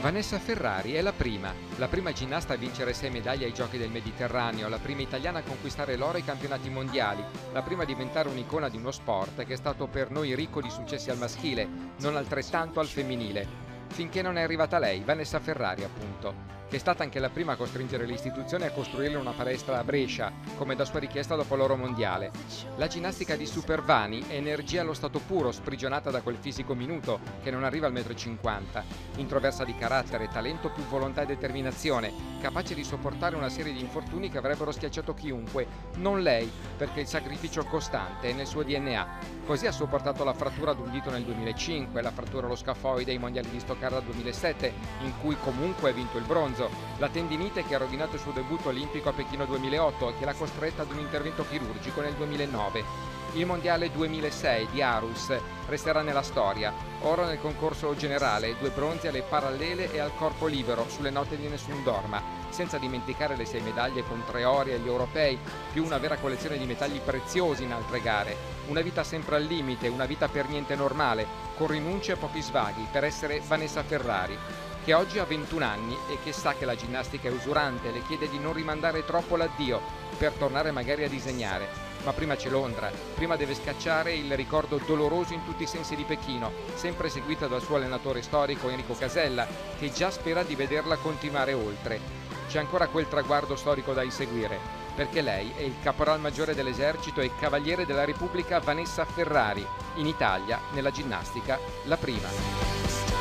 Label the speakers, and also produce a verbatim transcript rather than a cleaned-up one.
Speaker 1: Vanessa Ferrari è la prima, la prima ginnasta a vincere sei medaglie ai Giochi del Mediterraneo, la prima italiana a conquistare l'oro ai campionati mondiali, la prima a diventare un'icona di uno sport che è stato per noi ricco di successi al maschile, non altrettanto al femminile. Finché non è arrivata lei, Vanessa Ferrari appunto, che è stata anche la prima a costringere le istituzioni a costruire una palestra a Brescia, come da sua richiesta dopo l'oro mondiale. La ginnastica di Super Vani è energia allo stato puro, sprigionata da quel fisico minuto che non arriva al metro e cinquanta, introversa di carattere, talento più volontà e determinazione, capace di sopportare una serie di infortuni che avrebbero schiacciato chiunque, non lei, perché il sacrificio costante è nel suo D N A. Così ha sopportato la frattura ad un dito nel duemilacinque, la frattura allo scafoide ai mondiali di Stoccarda duemilasette, in cui comunque ha vinto il bronzo, la tendinite che ha rovinato il suo debutto olimpico a Pechino duemilaotto e che l'ha costretta ad un intervento chirurgico nel duemilanove. Il mondiale duemilasei di Aarhus resterà nella storia, oro nel concorso generale, due bronzi alle parallele e al corpo libero sulle note di Nessun Dorma, senza dimenticare le sei medaglie con tre ori agli europei, più una vera collezione di metalli preziosi in altre gare. Una vita sempre al limite, una vita per niente normale, con rinunce e pochi svaghi, per essere Vanessa Ferrari, che oggi ha ventuno anni e che sa che la ginnastica è usurante, le chiede di non rimandare troppo l'addio per tornare magari a disegnare. Ma prima c'è Londra, prima deve scacciare il ricordo doloroso in tutti i sensi di Pechino, sempre seguita dal suo allenatore storico Enrico Casella, che già spera di vederla continuare oltre. C'è ancora quel traguardo storico da inseguire, perché lei è il caporal maggiore dell'esercito e cavaliere della Repubblica Vanessa Ferrari, in Italia, nella ginnastica, la prima.